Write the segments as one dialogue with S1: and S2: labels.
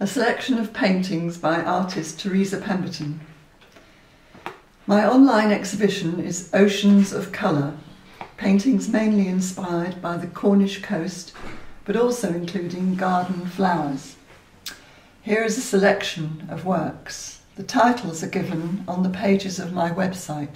S1: a selection of paintings by artist Teresa Pemberton. My online exhibition is Oceans of Colour, paintings mainly inspired by the Cornish coast, but also including garden flowers. Here is a selection of works. The titles are given on the pages of my website,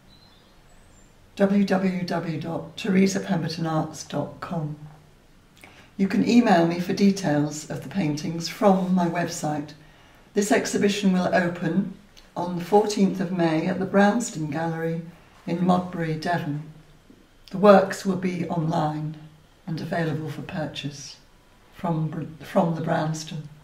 S1: www.teresapembertonarts.com. You can email me for details of the paintings from my website. This exhibition will open on the 14th of May at the Brownston Gallery in Modbury, Devon. The works will be online and available for purchase from the Brownston.